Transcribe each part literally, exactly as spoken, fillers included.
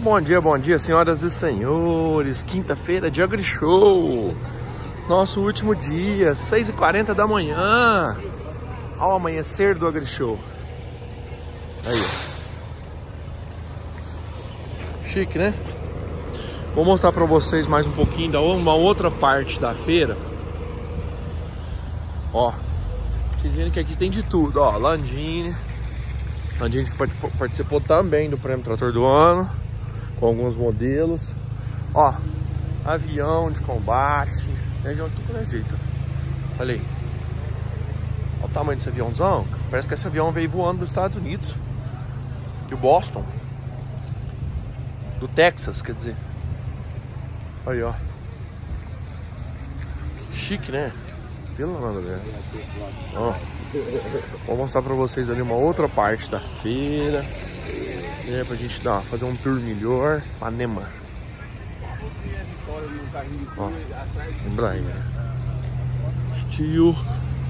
Bom dia, bom dia, senhoras e senhores. Quinta-feira de AgriShow. Nosso último dia, seis e quarenta da manhã. Ao amanhecer do AgriShow. Aí, ó. Chique, né? Vou mostrar pra vocês mais um pouquinho da uma outra parte da feira. Ó, vocês viram que aqui tem de tudo, ó. Landini. Landini que participou também do Prêmio Trator do Ano, com alguns modelos. Ó, avião de combate. Avião de tudo é jeito. Olha aí. Olha o tamanho desse aviãozão. Parece que esse avião veio voando dos Estados Unidos. De Boston. Do Texas, quer dizer. Aí, ó. Chique, né? Pelo amor de Deus. Ó. Vou mostrar pra vocês ali uma outra parte da feira. É, pra gente dar, fazer um tour melhor. Panema. Ó. Embraer. Steel.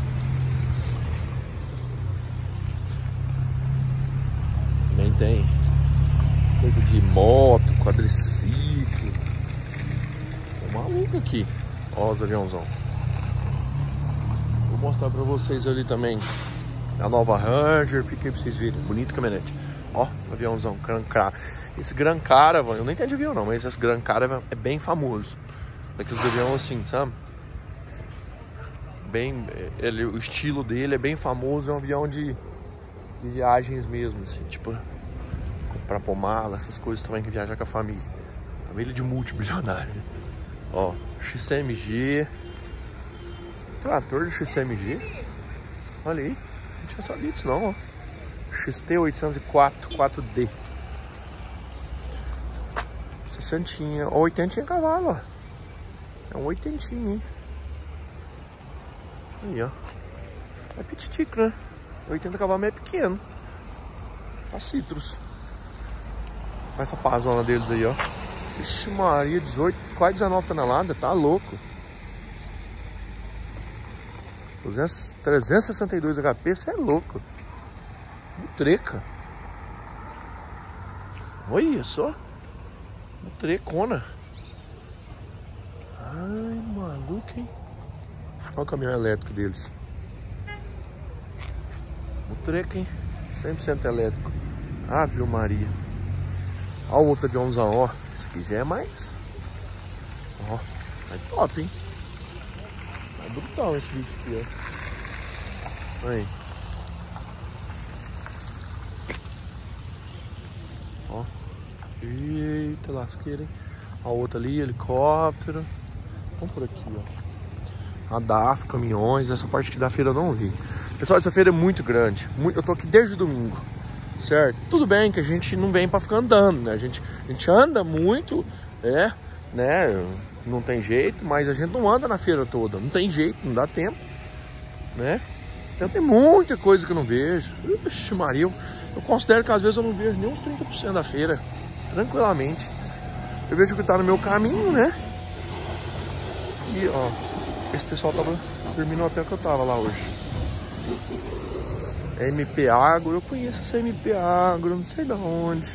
Também tem coisa de moto, quadriciclo. Tô maluco aqui. Ó os aviãozão. Vou mostrar pra vocês ali também a nova Ranger. Fica aí pra vocês verem. Bonito caminhonete. Ó, aviãozão, Gran Caravan. Esse Gran Caravan, eu não entendo de avião não, mas esse Gran Caravan é bem famoso. Daqueles aviões assim, sabe? Bem, ele, o estilo dele é bem famoso, é um avião de, de viagens mesmo, assim, tipo, pra pôr mala, essas coisas também que viaja com a família. Família de multibilionário. Ó, X C M G. Trator de X C M G. Olha aí, não tinha sabido disso não, ó. X T oitocentos e quatro quatro D. sessenta, ó, oitenta cavalos, ó. É um oitentinho, hein? Aí, ó. É pititico, né? oitenta cavalos é pequeno. Tá Citrus. Olha essa pazona deles aí, ó. Ixi Maria, dezoito, quase dezenove toneladas, tá louco. trezentos e sessenta e dois H P, você é louco. Treca. Olha só. Trecona. Ai, maluco, hein? Olha o caminhão elétrico deles. O treca, hein? cem por cento elétrico. Ave Maria. Olha o outro aviãozão, ó. Esse aqui já é mais. Ó. É top, hein? É brutal esse bicho aqui, ó. Aí. Ó. Eita lasqueira, hein? A outra ali, helicóptero. Vamos por aqui, ó. A D A F, caminhões. Essa parte aqui da feira eu não vi. Pessoal, essa feira é muito grande. Muito, eu tô aqui desde domingo, certo? Tudo bem que a gente não vem pra ficar andando, né? A gente, a gente anda muito, é, né? Não tem jeito, mas a gente não anda na feira toda. Não tem jeito, não dá tempo, né? Então tem muita coisa que eu não vejo. Ixi Maria, eu, eu considero que às vezes eu não vejo nem uns trinta por cento da feira. Tranquilamente. Eu vejo que tá no meu caminho, né? E ó, esse pessoal tava dormindo no hotel que eu tava lá hoje. M P Agro, eu conheço essa M P Agro, não sei de onde.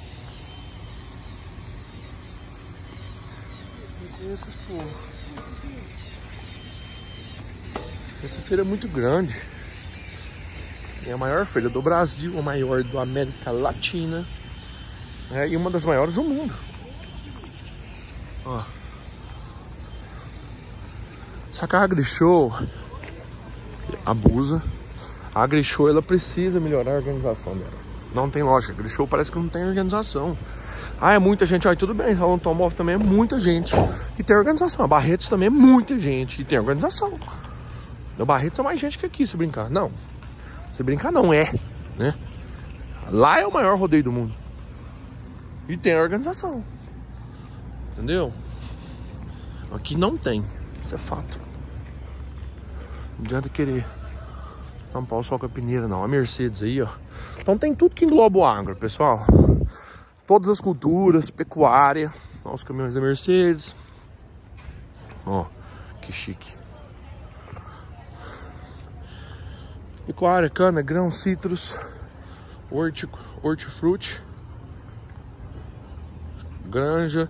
Eu conheço esse povo. Essa feira é muito grande. É a maior feira do Brasil, a maior da América Latina. É, e uma das maiores do mundo. Ó. Só que a AgriShow abusa. A AgriShow, ela precisa melhorar a organização dela. Não tem lógica. A AgriShow parece que não tem organização. Ah, é muita gente. Olha, tudo bem. O automóvel também é muita gente. E tem organização. A Barretos também é muita gente. E tem organização. A Barretos é mais gente que aqui, se brincar. Não. Se brincar, não é. Né? Lá é o maior rodeio do mundo. E tem a organização. Entendeu? Aqui não tem. Isso é fato. Não adianta querer tampar o sol com a peneira, não. A Mercedes aí, ó. Então tem tudo que engloba o agro, pessoal. Todas as culturas, pecuária. Ó, os caminhões da Mercedes. Ó, que chique. Pecuária, cana, grão, citros, horti, hortifruti. Granja.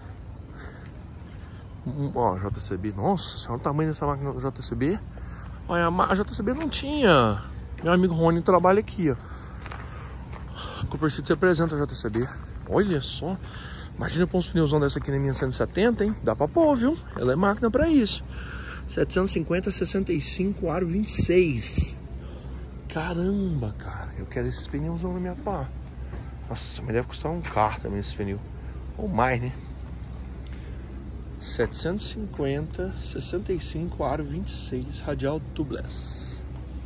Ó, J C B. Nossa, olha o tamanho dessa máquina J C B. Olha, a J C B não tinha. Meu amigo Rony trabalha aqui, ó. Cooper City se apresenta a J C B. Olha só. Imagina pôr uns pneus dessa aqui na minha cento e setenta, hein? Dá pra pôr, viu? Ela é máquina pra isso. setecentos e cinquenta, sessenta e cinco, aro vinte e seis. Caramba, cara. Eu quero esses pneus na minha pá. Nossa, mas deve custar um carro também esse pneu. Ou mais, né? setecentos e cinquenta, sessenta e cinco, aro vinte e seis, radial tubeless.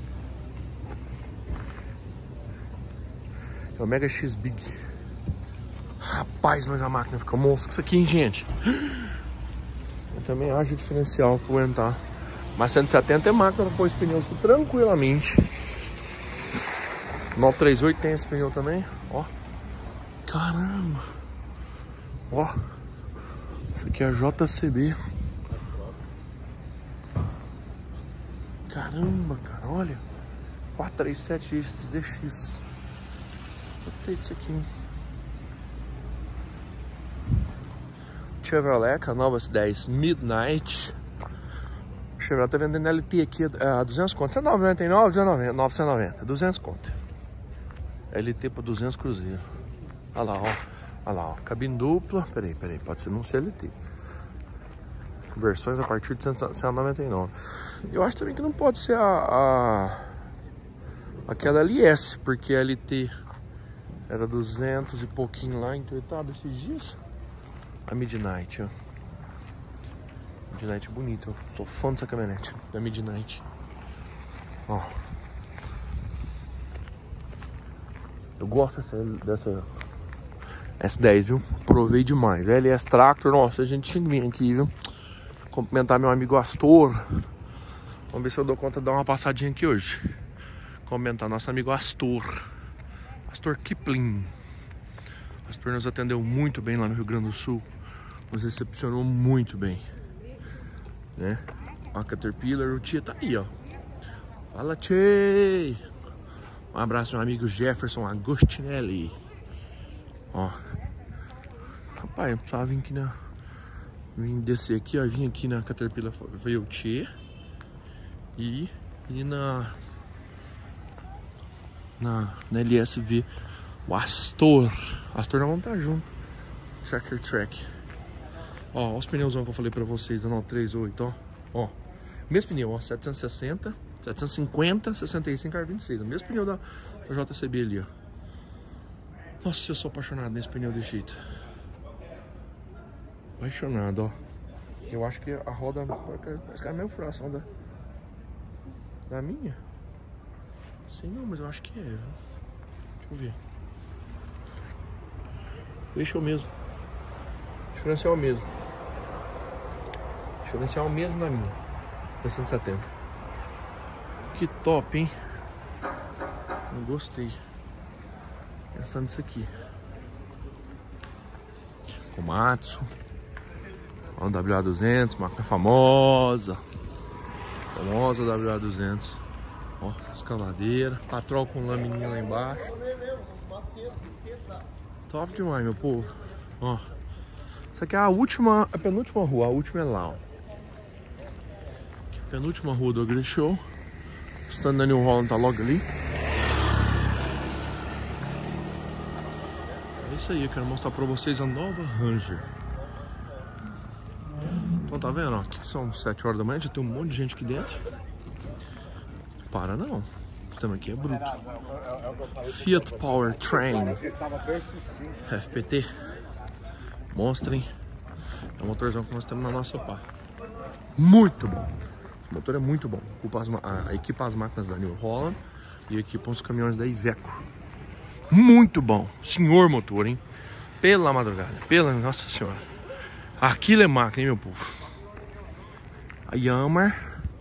É o Mega X Big. Rapaz, mas a máquina fica monstro com isso aqui, hein, gente? Eu também acho diferencial pra aguentar. Mas cento e setenta é máquina pra pôr esse pneu aqui tranquilamente. nove três oito tem esse pneu também, ó. Caramba. Ó. Isso aqui é a J C B. Caramba, cara, olha. quatro três sete D X. Gostei disso aqui, hein? Chevrolet Canopus dez Midnight. O Chevrolet tá vendendo L T aqui a duzentos conto. cento e noventa e nove, novecentos e noventa, duzentos conto. L T por duzentos cruzeiro. Olha lá, ó. Olha lá, ó. Cabine dupla. Peraí, peraí. Pode ser não ser L T. Versões a partir de cento e noventa e nove. Eu acho também que não pode ser a, a aquela L S, porque a L T era duzentos e pouquinho lá, entortado esses dias. A Midnight, ó. Midnight bonita, ó. Sou fã dessa caminhonete, da Midnight. Ó. Eu gosto dessa, dessa S dez, viu? Provei demais. L S Tractor, nossa, a gente tinha que vir aqui, viu? Cumprimentar meu amigo Astor. Vamos ver se eu dou conta de dar uma passadinha aqui hoje. Cumprimentar nosso amigo Astor. Astor Kipling. Astor nos atendeu muito bem lá no Rio Grande do Sul. Nos recepcionou muito bem, né? A Caterpillar, o Tia tá aí, ó. Fala, Tia! Um abraço meu amigo Jefferson Agostinelli. Ó. Rapaz, eu precisava vir aqui na... Vim descer aqui, ó. Vim aqui na Caterpillar, veio o Tia. E... E na... Na, na L S V, o Astor. Astor nós vamos estar junto. Tracker Track. Ó, ó os pneus que eu falei pra vocês da nove três oito, ó. Ó, mesmo pneu, ó, setecentos e sessenta, setecentos e cinquenta, sessenta e cinco, vinte e seis. O mesmo pneu da, da J C B ali, ó. Nossa, eu sou apaixonado nesse pneu desse jeito. Apaixonado, ó. Eu acho que a roda parece que é a mesma furação da, da minha. Sei não, mas eu acho que é. Deixa eu ver. Deixa eu mesmo. Diferencial mesmo. Diferencial mesmo da minha. Da cento e setenta. Que top, hein? Eu gostei. Pensando nisso aqui. Komatsu. Ó, o W A duzentos, máquina famosa. Famosa W A duzentos. Ó, escavadeira. Patrol com lamininha lá embaixo. Top demais, meu povo. Ó. Essa aqui é a última, a penúltima rua. A última é lá, ó. Penúltima rua do Agri Show. O stand da New Holland tá logo ali. É isso aí, eu quero mostrar pra vocês a nova Ranger. Então tá vendo, ó, aqui são sete horas da manhã, já tem um monte de gente aqui dentro. Para não, o sistema aqui é bruto. Fiat Powertrain F P T Monstro, hein? É o motorzão que nós temos na nossa pá. Muito bom. O motor é muito bom. A, equipa as máquinas da New Holland e equipa os caminhões da Iveco. Muito bom. Senhor motor, hein? Pela madrugada. Pela nossa senhora. Aquilo é máquina, hein, meu povo? A Yamaha.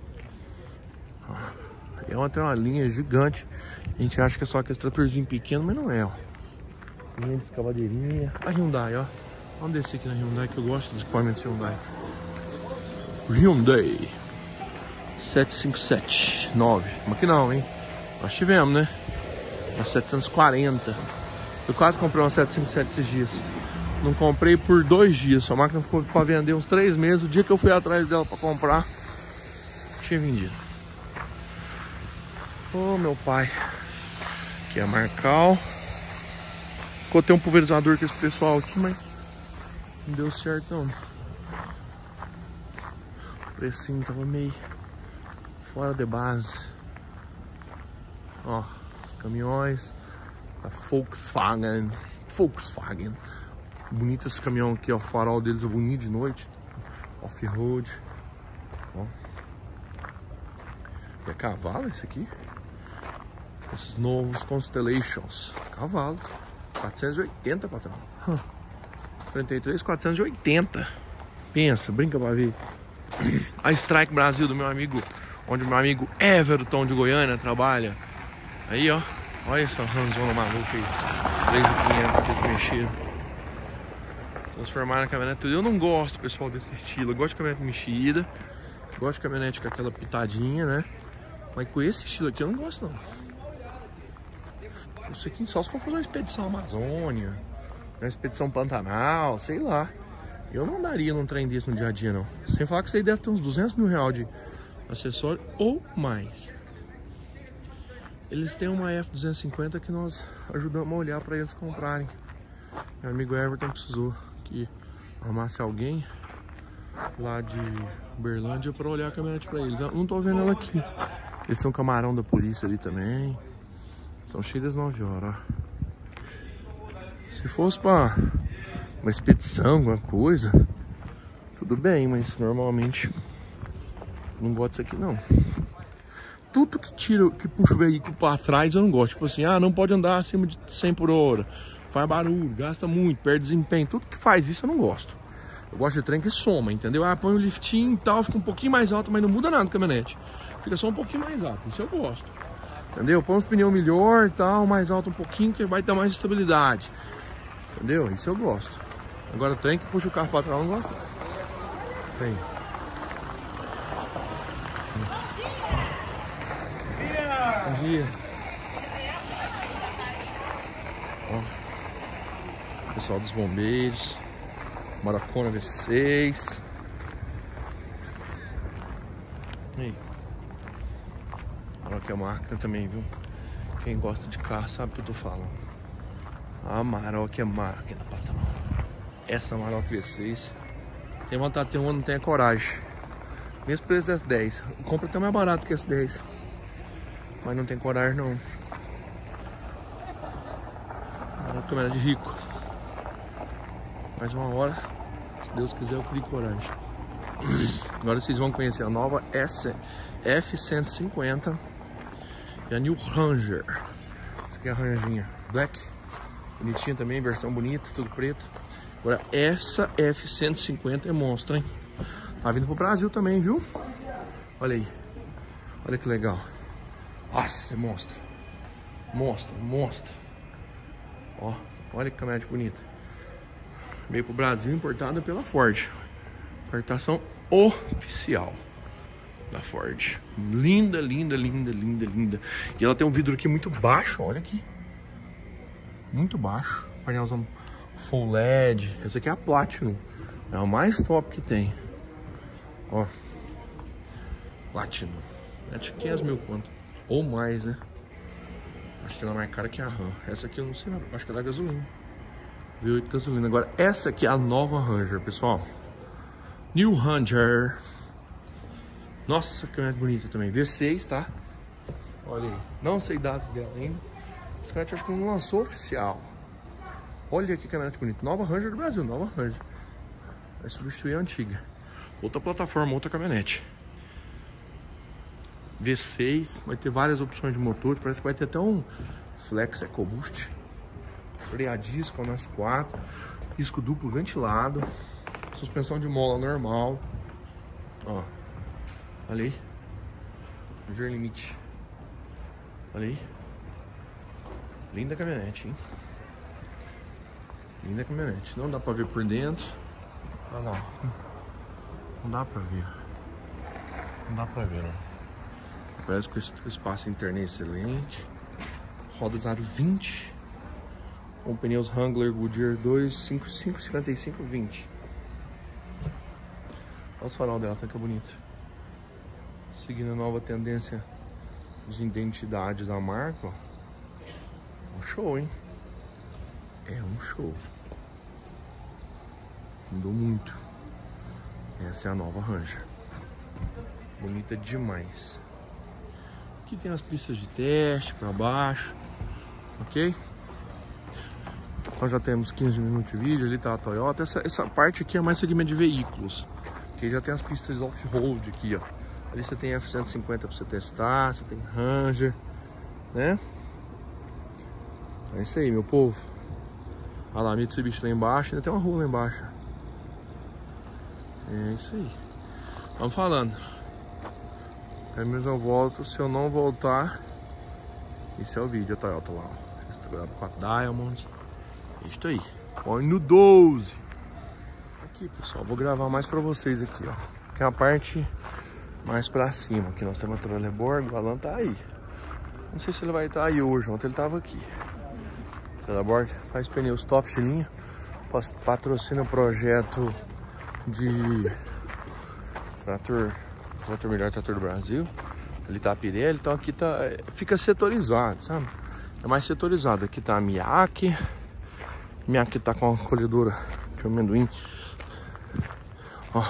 A Yamaha tem uma linha gigante. A gente acha que é só aquele tratorzinho pequeno, mas não é, ó. Linha de escavadeirinha. A Hyundai, ó. Vamos descer aqui na Hyundai, que eu gosto dos equipamentos Hyundai. Hyundai sete cinco sete nove. Mas que não, hein? Nós tivemos, né? Uma setecentos e quarenta. Eu quase comprei uma sete cinco sete esses dias. Não comprei por dois dias. A máquina ficou para vender uns três meses. O dia que eu fui atrás dela para comprar, tinha vendido. Ô, meu pai. Aqui é a Marcal. Cotei um pulverizador com esse pessoal aqui, mas não deu certo não. O precinho tava meio fora de base. Ó, os caminhões da Volkswagen. Volkswagen. Bonito esse caminhão aqui, ó. O farol deles é bonito de noite. Off-road. Ó. É cavalo esse aqui? Os novos Constellations. Cavalo. quatrocentos e oitenta, patrão. Huh. trinta e três, quatrocentos e oitenta. Pensa, brinca pra ver. A Strike Brasil do meu amigo, onde o meu amigo Everton de Goiânia trabalha. Aí, ó. Olha essa ranzona maluca aí. três mil e quinhentos aqui de mexer. Transformar na caminhonete. Eu não gosto, pessoal, desse estilo. Eu gosto de caminhonete mexida. Gosto de caminhonete com aquela pitadinha, né? Mas com esse estilo aqui eu não gosto, não. Isso aqui só se for fazer uma expedição Amazônia, uma expedição Pantanal, sei lá. Eu não daria num trem desse no dia a dia, não. Sem falar que isso aí deve ter uns duzentos mil reais de acessório ou mais. Eles têm uma F duzentos e cinquenta que nós ajudamos a olhar para eles comprarem. Meu amigo Everton precisou que arrumasse alguém lá de Uberlândia para olhar a caminhonete para eles. Eu não tô vendo ela aqui. Eles são camarão da polícia ali também. São cheios das nove horas, ó. Se fosse para uma expedição, alguma coisa, tudo bem, mas normalmente não gosto disso aqui não. Tudo que tira, que puxa o veículo para trás eu não gosto. Tipo assim, ah, não pode andar acima de cem por hora, faz barulho, gasta muito, perde desempenho. Tudo que faz isso eu não gosto. Eu gosto de trem que soma, entendeu? Ah, põe um liftinho e tal, fica um pouquinho mais alto, mas não muda nada a caminhonete. Fica só um pouquinho mais alto, isso eu gosto. Entendeu? Põe uns pneus melhor e tal, mais alto um pouquinho, que vai dar mais estabilidade. Entendeu? Isso eu gosto. Agora trem que puxa o carro para trás eu não gosto. Tem. Bom dia. Ó, pessoal dos bombeiros. Maracona V seis. Aí. Olha que a máquina também, viu? Quem gosta de carro sabe o que eu tô falando. A Amarok é máquina, patrão. Essa Amarok V seis. Tem vontade de ter uma, não tem a coragem. Mesmo preço das dez. Compra até mais barato que esse dez. Mas não tem coragem não. É uma câmera de rico. Mais uma hora, se Deus quiser, eu crio coragem. Agora vocês vão conhecer a nova F cento e cinquenta e a New Ranger. Essa aqui é a Rangerzinha Black. Bonitinha também, versão bonita, tudo preto. Agora essa F cento e cinquenta é monstro, hein? Tá vindo pro Brasil também, viu? Olha aí. Olha que legal. Nossa, é monstro. Monstro, monstro. Ó, olha que caminhonete bonita. Veio pro Brasil, importada pela Ford. Importação oficial da Ford. Linda, linda, linda, linda, linda. E ela tem um vidro aqui muito baixo, olha aqui. Muito baixo. Painelzão Full L E D. Essa aqui é a Platinum. É a mais top que tem. Ó. Platinum. Acho que quinhentos mil quanto. Ou mais, né? Acho que ela é mais cara que a RAM. Essa aqui eu não sei, acho que é da gasolina. V oito gasolina. Agora, essa aqui é a nova Ranger, pessoal. New Ranger. Nossa, que caminhonete bonita também. V seis, tá? Olha aí. Não sei dados dela ainda. Esse caminhonete acho que não lançou oficial. Olha que caminhonete bonito. Nova Ranger do Brasil, nova Ranger. Vai substituir a antiga. Outra plataforma, outra caminhonete. V seis, vai ter várias opções de motor. Parece que vai ter até um Flex EcoBoost. Freio a disco nas quatro. Disco duplo ventilado. Suspensão de mola normal. Ó. Olha aí. Ranger Limite. Olha aí. Linda caminhonete, hein? Linda caminhonete. Não dá pra ver por dentro. Olha lá. Não dá pra ver. Não dá pra ver, não. Parece que o espaço interno é excelente. Rodas aro vinte. Com pneus Wrangler Goodyear dois, cinco cinco, cinquenta e cinco, vinte. Olha os farol dela, tá que bonito. Seguindo a nova tendência de identidade da marca, ó. Um show, hein? É um show. Mudou muito. Essa é a nova Ranger. Bonita demais. Aqui tem as pistas de teste para baixo. Ok? Nós já temos quinze minutos de vídeo. Ali tá a Toyota. Essa, essa parte aqui é mais segmento de veículos. Aqui já tem as pistas off-road aqui, ó. Ali você tem F cento e cinquenta para você testar. Você tem Ranger, né? É isso aí, meu povo. Olha lá, Mitsubishi lá embaixo. Ainda tem uma rua lá embaixo. É isso aí. Vamos falando. Pelo menos eu volto. Se eu não voltar, esse é o vídeo. A Toyota lá, ó. Estrada com a Diamond. Isso aí. Põe no doze. Aqui, pessoal. Vou gravar mais pra vocês aqui, ó. Que é a parte mais pra cima. Aqui nós temos a Trelleborg. O Alan tá aí. Não sei se ele vai estar aí hoje. Ontem ele tava aqui. Trelleborg faz pneus top de linha. Patrocina o projeto de trator, trator melhor trator do Brasil. Ali tá a Pirelli, então aqui tá, fica setorizado, sabe? É mais setorizado. Aqui tá a Miyake. Miyake tá com a colhedora de amendoim. Ó.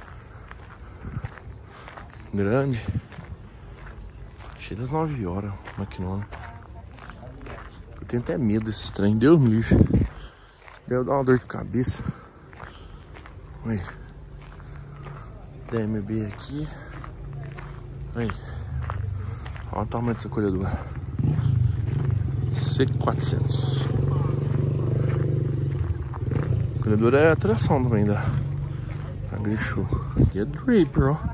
Grande. Cheio das nove horas, maquinona. Eu tenho até medo desses trem, Deus me livre. Deve dar uma dor de cabeça. Aí. D M B aqui. Aí. Olha o tamanho dessa colhedora. C quatrocentos. A colhedora é a tração também da Grishu. Aqui é Draper, ó.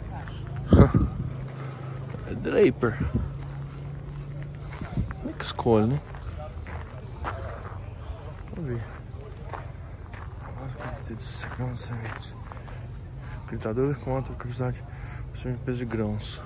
É Draper. Como é que escolhe, né? Vamos ver. Gritador com alta capacidade de peso de grãos.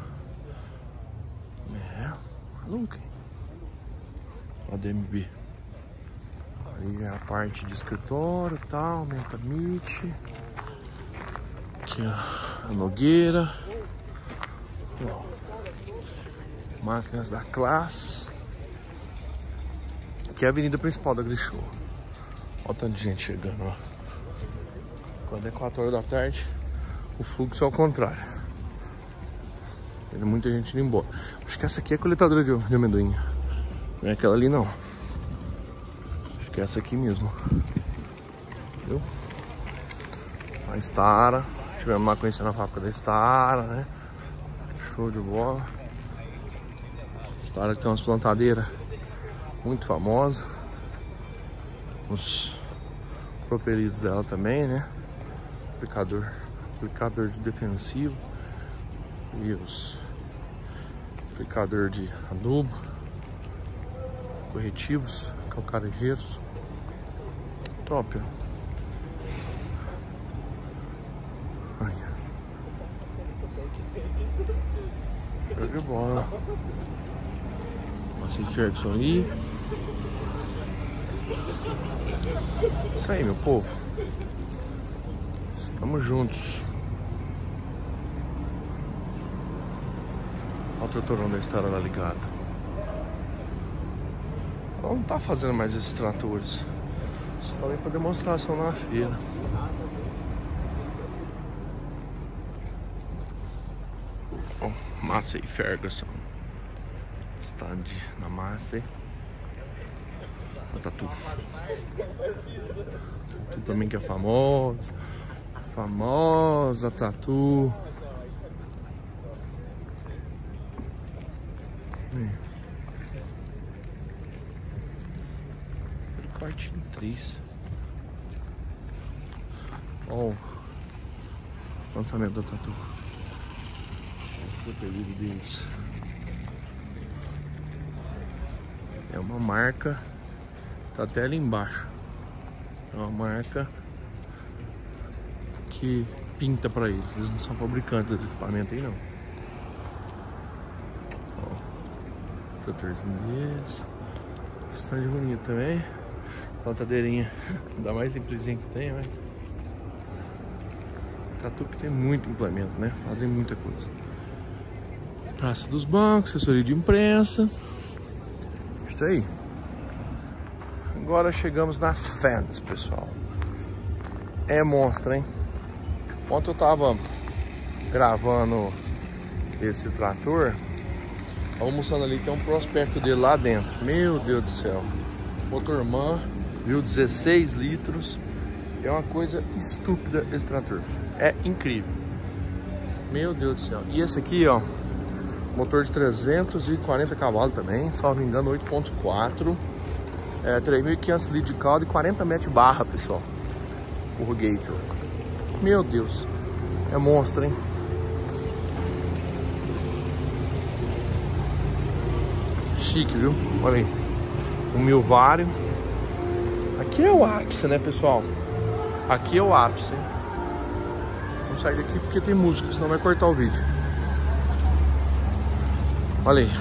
É, nunca. A D M B. Aí é a parte de escritório e tal, Menta Meet. Aqui ó, a Nogueira. Ó, máquinas da classe. Aqui é a avenida principal da Grishu. Olha o tanto de gente chegando, ó. Quando é quatro horas da tarde, o fluxo é ao contrário. Tem muita gente indo embora. Acho que essa aqui é a coletadora de, de amendoim. Não é aquela ali, não. Acho que é essa aqui mesmo. Viu? A Stara. Tivemos lá conhecendo a fábrica da Stara, né? Show de bola. Stara que tem umas plantadeiras muito famosas. Os propelidos dela também, né? Aplicador, aplicador de defensivo e os aplicador de adubo, corretivos, calcarejeiros, top. Aí. Show de bola. Nossa, Ferguson aí. Isso aí, meu povo. Estamos juntos. Olha o tratorão da Stara lá ligado. Ela não tá fazendo mais esses tratores. Só falei pra demonstração na feira. Ó, Massey Ferguson. Stand na Massey. A Tatu. Tatu também que é famosa. Famosa Tatu. Quartinho três. Ó, o lançamento da Tatu. O apelido deles. É uma marca. Tá até ali embaixo. É uma marca que pinta pra eles. Eles não são fabricantes desse equipamento aí, não. Ó, tratorzinho deles. Stand bonito também. Plantadeirinha. Dá mais simplesinha que tem, velho. Tatu que tem muito implemento, né? Fazem muita coisa. Praça dos bancos, assessoria de imprensa. Isso aí. Agora chegamos na Fendt, pessoal. É monstro, hein? Ontem eu tava gravando esse trator, almoçando ali, tem um prospecto dele lá dentro. Meu Deus do céu. Motor MAN, viu? dezesseis litros. É uma coisa estúpida esse trator. É incrível. Meu Deus do céu. E esse aqui, ó, motor de trezentos e quarenta cavalos também, salvo engano, oito ponto quatro. É, três mil e quinhentos litros de caldo e quarenta metros de barra, pessoal. O Gator. Meu Deus. É monstro, hein? Chique, viu? Olha aí. Um milvário. Aqui é o ápice, né, pessoal? Aqui é o ápice, hein? Vamos sair daqui porque tem música, senão vai cortar o vídeo. Olha aí.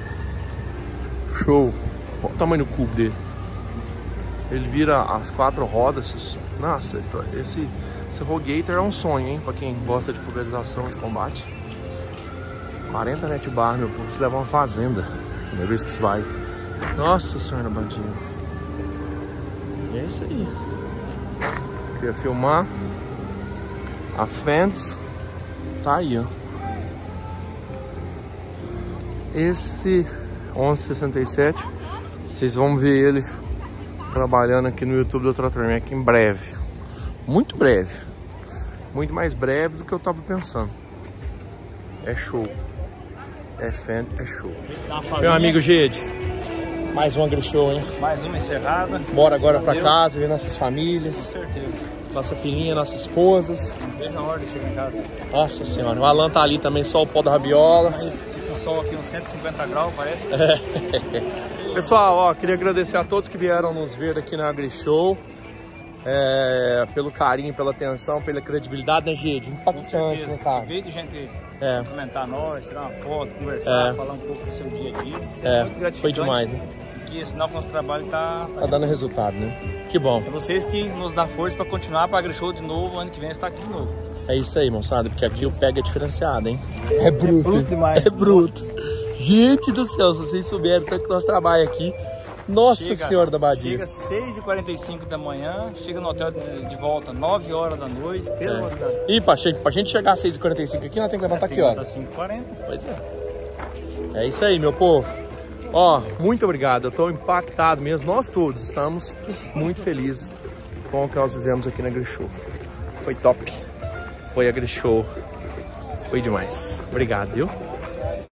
Show. Olha o tamanho do cubo dele. Ele vira as quatro rodas. Nossa, esse, esse Rogator é um sonho, hein? Pra quem gosta de pulverização de combate. quarenta net bar, meu povo. Você leva uma fazenda. Primeira vez que se vai. Nossa senhora, bandinho. E é isso aí. Queria filmar. A Fendt tá aí, ó. Esse onze sessenta e sete, vocês vão ver ele trabalhando aqui no YouTube do Trator Mac em breve. Muito breve. Muito mais breve do que eu tava pensando. É show. É Fendt, é show. Meu amigo Gede, mais um agri-show, hein? Mais uma encerrada. Bora agora pra casa, ver nossas famílias. Com certeza. Nossa filhinha, nossas esposas. Veja a hora de chegar em casa. Nossa senhora, o Alan tá ali também, só o pó da rabiola. Esse, esse sol aqui, uns cento e cinquenta graus, parece. É. Pessoal, ó, queria agradecer a todos que vieram nos ver aqui na AgriShow. É, pelo carinho, pela atenção, pela credibilidade, né, Gede? Impactante, né, cara? Em vez de gente é. comentar nós, tirar uma foto, conversar, é. falar um pouco do seu dia a dia. Isso é, é. muito gratificante. Foi demais, né? Que é sinal que o nosso trabalho tá... Tá, tá dando resultado, né? Que bom. É vocês que nos dão força para continuar para AgriShow de novo, ano que vem está aqui de novo. É isso aí, moçada, porque aqui o pega é diferenciado, hein? É bruto. É bruto demais. É bruto. Gente do céu, se vocês souberem tanto que nós trabalhamos aqui, nossa chega, senhora da Badia. Chega às seis e quarenta e cinco da manhã, chega no hotel de, de volta nove horas da noite. Pelo amor de Deus. E pra gente, pra gente chegar às seis e quarenta e cinco aqui, nós temos que levantar é, aqui, ó. cinco e quarenta. Pois é. É isso aí, meu povo. Ó, muito obrigado. Eu tô impactado mesmo. Nós todos estamos muito felizes com o que nós vivemos aqui na AgriShow. Foi top. Foi AgriShow. Foi demais. Obrigado, viu?